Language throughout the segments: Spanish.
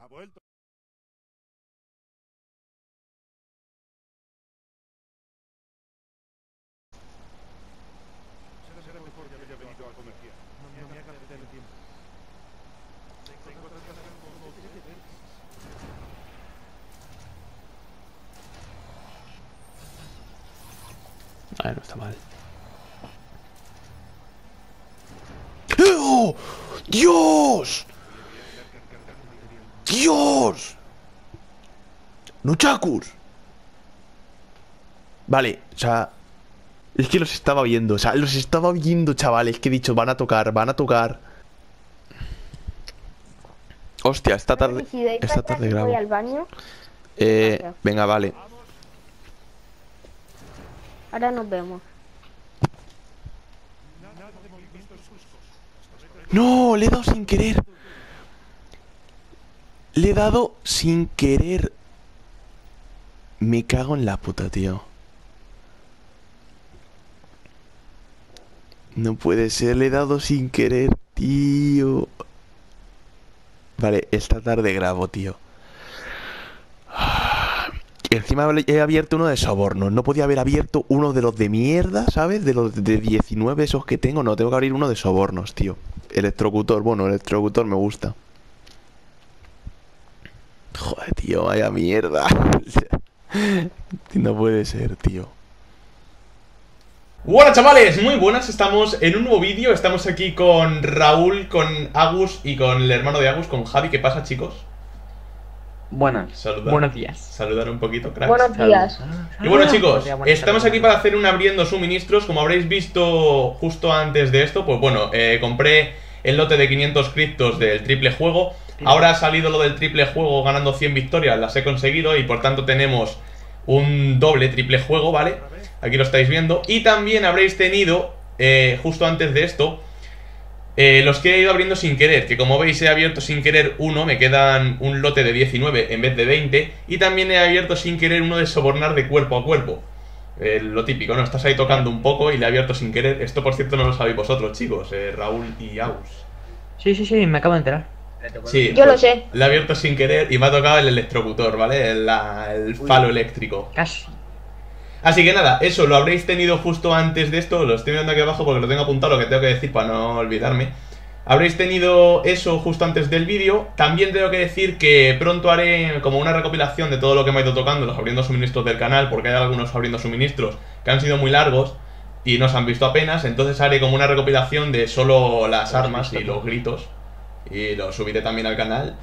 A ver, no está mal. ¡Oh! ¡Dios! ¡Dios! ¡Nunchakus! Vale, o sea... Es que los estaba viendo, o sea, los estaba viendo, chavales. Que he dicho, van a tocar, van a tocar. Hostia, esta tarde grabo. Voy al baño. Venga, vale. Ahora nos vemos. No, le he dado sin querer. Le he dado sin querer. Me cago en la puta, tío. No puede ser, le he dado sin querer, tío. Vale, esta tarde grabo, tío. Y encima he abierto uno de sobornos. No podía haber abierto uno de los de mierda, ¿sabes? De los de 19 esos que tengo. No, tengo que abrir uno de sobornos, tío. Electrocutor, bueno, electrocutor me gusta. Joder, tío, vaya mierda. No puede ser, tío. Hola chavales, muy buenas, estamos en un nuevo vídeo. Estamos aquí con Raúl, con Agus y con el hermano de Agus, con Javi. ¿Qué pasa, chicos? Buenas. Buenos días. Saludar un poquito, cracks. Buenos días. Y bueno, chicos, estamos aquí para hacer un abriendo suministros. Como habréis visto justo antes de esto, pues bueno, compré el lote de 500 criptos del triple juego. Ahora ha salido lo del triple juego ganando 100 victorias, las he conseguido y por tanto tenemos un doble triple juego, ¿vale? Aquí lo estáis viendo. Y también habréis tenido, justo antes de esto, los que he ido abriendo sin querer. Que como veis he abierto sin querer uno, me quedan un lote de 19 en vez de 20. Y también he abierto sin querer uno de sobornar de cuerpo a cuerpo. Lo típico, ¿no? Estás ahí tocando un poco y le he abierto sin querer. Esto por cierto no lo sabéis vosotros, chicos, Raúl y Agus. Sí, me acabo de enterar. Sí, yo pues, lo sé. le he abierto sin querer y me ha tocado el electrocutor, ¿vale? El falo eléctrico. Casi. Así que nada, eso lo habréis tenido justo antes de esto. Lo estoy mirando aquí abajo porque lo tengo apuntado lo que tengo que decir para no olvidarme. Habréis tenido eso justo antes del vídeo. También tengo que decir que pronto haré como una recopilación de todo lo que me ha ido tocando los abriendo suministros del canal, porque hay algunos abriendo suministros que han sido muy largos y no se han visto apenas. Entonces haré como una recopilación de solo las armas y los gritos y lo subiré también al canal.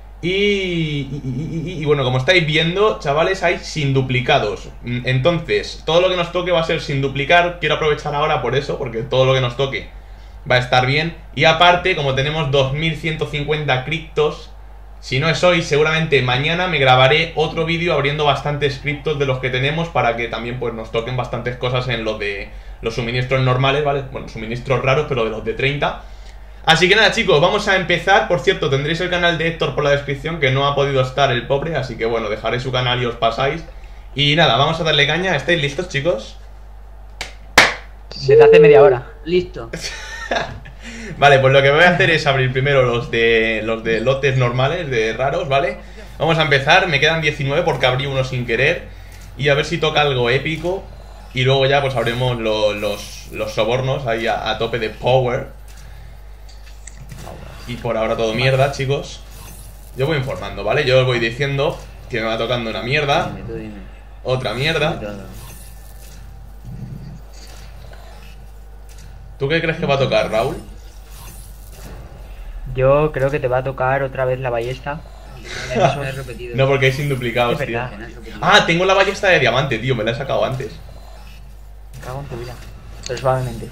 Y bueno, como estáis viendo, chavales, hay sin duplicados. Entonces, todo lo que nos toque va a ser sin duplicar. Quiero aprovechar ahora por eso, porque todo lo que nos toque va a estar bien. Y aparte, como tenemos 2150 criptos, si no es hoy, seguramente mañana me grabaré otro vídeo abriendo bastantes criptos de los que tenemos, para que también pues nos toquen bastantes cosas en los de los suministros normales, ¿vale? Bueno, suministros raros, pero de los de 30. Así que nada, chicos, vamos a empezar. Por cierto, tendréis el canal de Héctor por la descripción, que no ha podido estar el pobre, así que bueno, dejaré su canal y os pasáis. Y nada, vamos a darle caña. ¿Estáis listos, chicos? Desde hace media hora. Listo. Vale, pues lo que voy a hacer es abrir primero los de lotes normales, de raros, ¿vale? Vamos a empezar, me quedan 19 porque abrí uno sin querer. Y a ver si toca algo épico. Y luego ya pues abrimos los sobornos ahí a tope de power. Y por ahora todo mierda, chicos. Yo voy informando, ¿vale? Yo os voy diciendo que me va tocando una mierda. Dime. Otra mierda. ¿Tú qué crees que va a tocar, Raúl? Yo creo que te va a tocar otra vez la ballesta. Me has repetido. No, porque hay sin duplicados, Es tío. verdad. Me has repetido. Ah, tengo la ballesta de diamante, tío. Me la he sacado antes. Me cago en tu vida. Pero suavemente.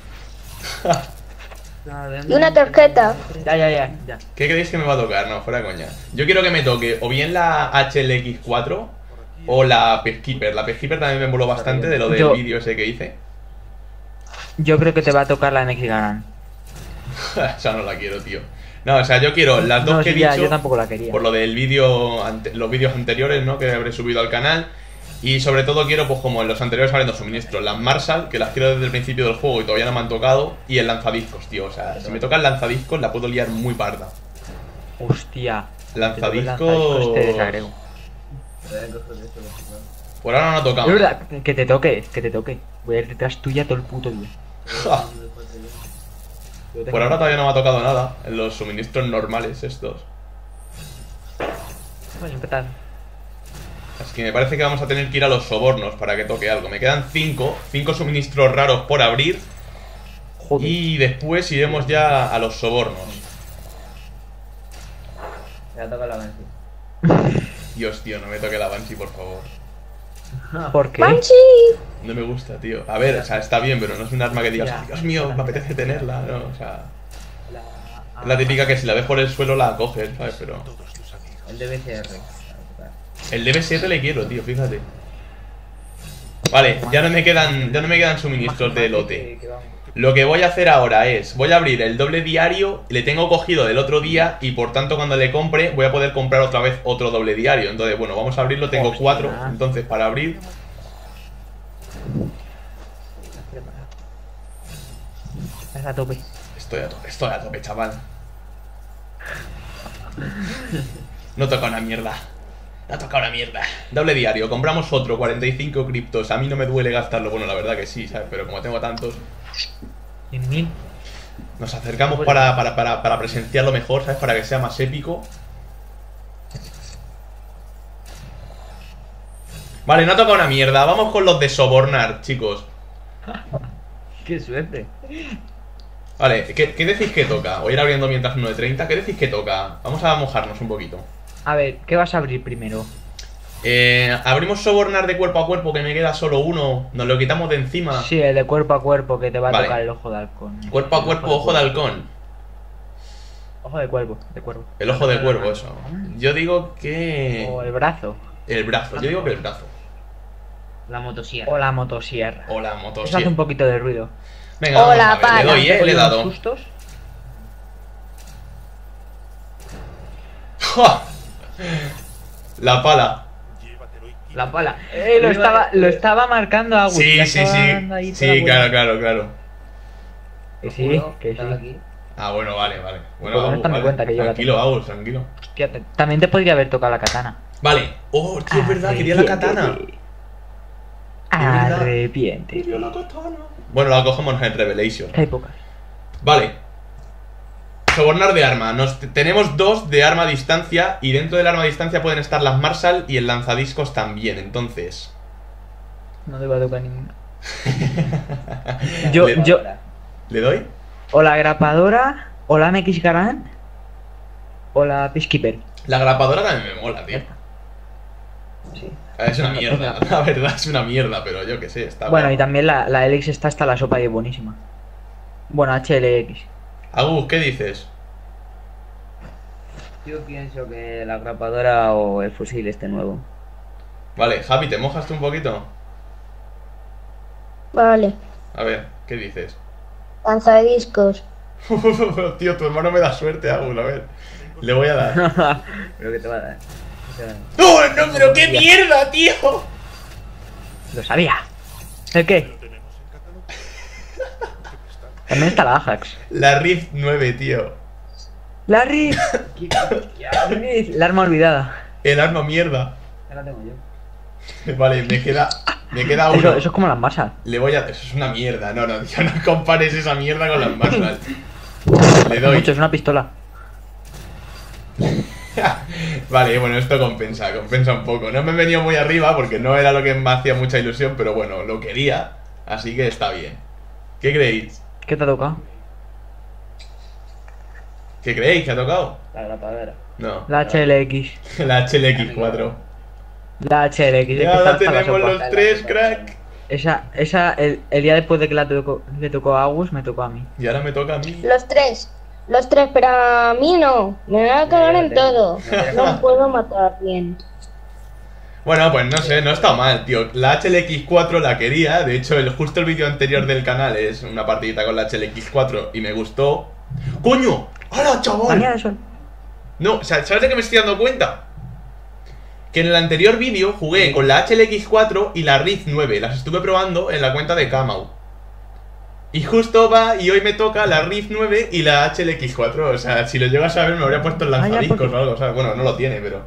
Y una tarjeta. Ya. ¿Qué creéis que me va a tocar? No, fuera coña. Yo quiero que me toque o bien la HLX4 o la Peacekeeper. La Peacekeeper también me moló bastante de lo del vídeo ese que hice. Yo creo que te va a tocar la Nexigaran. Esa no la quiero, tío. No, o sea, yo quiero las dos No, que he sí, ya, dicho. yo tampoco la quería. Por lo del vídeo, los vídeos anteriores, ¿no? Que habré subido al canal. Y sobre todo quiero, pues como en los anteriores abriendo suministros, las Marshall, que las quiero desde el principio del juego y todavía no me han tocado. Y el lanzadiscos, tío. O sea, si me toca el lanzadiscos la puedo liar muy parda. Hostia. Lanzadiscos. Te desagrego. Por ahora no Es tocamos. verdad, que te toque, que te toque. Voy a ir detrás tuya todo el puto día. Ja. Por ahora todavía no me ha tocado nada en los suministros normales estos. Voy a empezar. Así que me parece que vamos a tener que ir a los sobornos para que toque algo. Me quedan 5 suministros raros por abrir. Joder. Y después iremos ya a los sobornos. Me ha tocado la Banshee. Dios, tío, no me toque la Banshee, por favor. ¿Por qué? ¡Banshee! No me gusta, tío. A ver, o sea, está bien, pero no es un arma que digas, Ya. Dios mío, me apetece tenerla. No, o sea, es la típica que si la ves por el suelo la coges, ¿sabes? Pero El DBCR. el DB7 le quiero, tío, fíjate. Vale, ya no me quedan suministros de lote. Lo que voy a hacer ahora es, voy a abrir el doble diario, le tengo cogido del otro día y por tanto cuando le compre voy a poder comprar otra vez otro doble diario. Entonces, bueno, vamos a abrirlo, tengo Hostia. 4, entonces para abrir... Estás a tope. Estoy a tope, chaval. No toca una mierda. No toca una mierda. Doble diario, compramos otro, 45 criptos. A mí no me duele gastarlo, bueno, la verdad que sí, ¿sabes? Pero como tengo tantos, 100.000. nos acercamos para presenciarlo mejor, ¿sabes? Para que sea más épico. Vale, no toca una mierda. Vamos con los de sobornar, chicos. Qué suerte. Vale, ¿qué decís que toca? Voy a ir abriendo mientras uno de 30. ¿Qué decís que toca? Vamos a mojarnos un poquito. A ver, ¿qué vas a abrir primero? Abrimos sobornar de cuerpo a cuerpo, que me queda solo uno. Nos lo quitamos de encima. Sí, el de cuerpo a cuerpo, que te va a Vale. tocar el ojo de halcón. Cuerpo a cuerpo, ojo de halcón. Ojo de cuervo, de cuervo. El ojo de cuervo, eso. Yo digo que... O el brazo. El brazo, yo digo que el brazo. La motosierra. O la motosierra. O la Eso hace un motosierra. poquito de ruido. Venga, O vamos la a ver. Le pala. doy, le he ¿Unos dado. sustos? ¡Ja! La pala. La pala. Lo estaba marcando Agus. Sí, ya sí, estaba dando ahí sí. toda Sí, buena. claro. Que sí, que Estaba sí. aquí. Ah, bueno, vale. Bueno, Pues no Agus, está en mi vale. cuenta que yo la Tranquilo, tengo. Agus, tranquilo. Hostia, también te podría haber tocado la katana. Vale. Oh, tío, es verdad, quería la katana. Arrepiente. Quería la katana. Bueno, la cogemos en Revelation. Hay pocas. Vale. Sobornar de arma. Tenemos 2 de arma a distancia. Y dentro del arma a distancia pueden estar las Marshall y el lanzadiscos también. Entonces. No te va a tocar ninguna. Le- Yo, ¿Le doy? o la grapadora, o la MX Garant, o la Peacekeeper. La grapadora también me mola, tío. Sí. Es una mierda. La verdad es una mierda, pero yo qué sé. Está Bueno, y bien. también la Helix está hasta la sopa y es buenísima. Bueno, HLX. Agus, ¿qué dices? Yo pienso que la grapadora o el fusil este nuevo. Vale, Javi, ¿te mojas tú un poquito? Vale. A ver, ¿qué dices? Lanzadiscos. Tío, tu hermano me da suerte, Agus, a ver. Le voy a dar. Pero que te va a dar. ¿Qué te va a dar? ¡No, pero qué mierda, tío! Lo sabía. ¿El qué? También está la Ajax. La Rift 9, tío. La Rift. La arma olvidada. El arma mierda. Ya la tengo yo. Vale, me queda uno. Eso es como las masas. Le voy a... Eso es una mierda. No, tío, no compares esa mierda con las Marshall. Le doy. Mucho, es una pistola. Vale, bueno, esto compensa un poco. No me he venido muy arriba porque no era lo que me hacía mucha ilusión, pero bueno, lo quería, así que está bien. ¿Qué creéis? ¿Qué te ha tocado? ¿Qué creéis? ¿Que ha tocado? La grapadora. No. La HLX. La HLX4. La HLX. es que Ya está la hasta la tenemos sopa. los 3, crack. El día después de que le tocó a Agus, me tocó a mí. Y ahora me toca a mí. Los tres, pero a mí no. Me van a cagar en todo. No puedo matar bien. Bueno, pues no sé, no está mal, tío. La HLX4 la quería. De hecho, justo el vídeo anterior del canal es una partidita con la HLX4 y me gustó. ¡Coño! ¡Hala, Mañana chaval! de sol. No, o sea, ¿sabes de qué me estoy dando cuenta? Que en el anterior vídeo jugué con la HLX4 y la Rift 9. Las estuve probando en la cuenta de Kamau. Y justo va, y hoy me toca la Rift 9 y la HLX4. O sea, si lo llegas a ver me habría puesto el lanzadiscos o algo. O sea, bueno, no lo tiene, pero...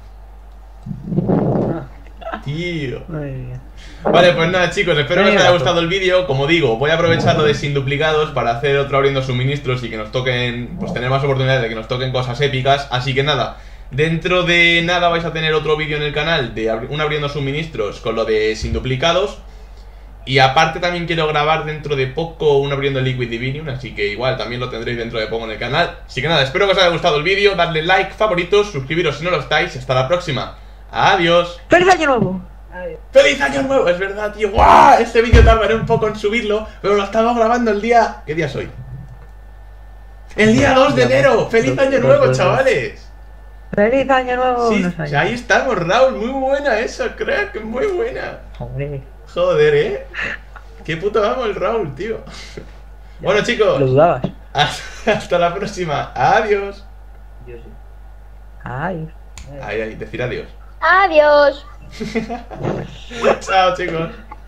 Tío. Vale, pues nada, chicos, espero que os haya gustado el vídeo. Como digo, voy a aprovechar lo de sin duplicados para hacer otro abriendo suministros y que nos toquen, pues tener más oportunidades de que nos toquen cosas épicas. Así que nada, dentro de nada vais a tener otro vídeo en el canal de un abriendo suministros con lo de sin duplicados. Y aparte también quiero grabar dentro de poco un abriendo Liquid Divinium, así que igual también lo tendréis dentro de poco en el canal. Así que nada, espero que os haya gustado el vídeo, darle like, favoritos, suscribiros si no lo estáis. Hasta la próxima. Adiós. ¡Feliz año nuevo! ¡Feliz año nuevo! Es verdad, tío. ¡Guau! Este vídeo tardaré un poco en subirlo, pero lo estaba grabando el día... ¿Qué día es hoy? El día 2 de enero. ¡Feliz año nuevo, chavales! ¡Feliz año nuevo! Sí, unos años. ahí estamos, Raúl. Muy buena esa, crack. Muy buena. Hombre, Joder, qué puto amo el Raúl, tío. Bueno, chicos, lo dudabas. hasta la próxima. Adiós. Yo sí. Ay. Ay, decir adiós. Adiós. Chao, chicos.